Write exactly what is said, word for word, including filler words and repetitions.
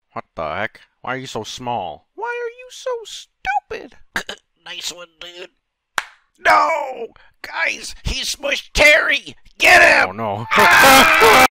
What the heck? Why are you so small? Why are you so stupid? Nice one, dude. No! Guys, he smushed Terry! Get him! Oh no.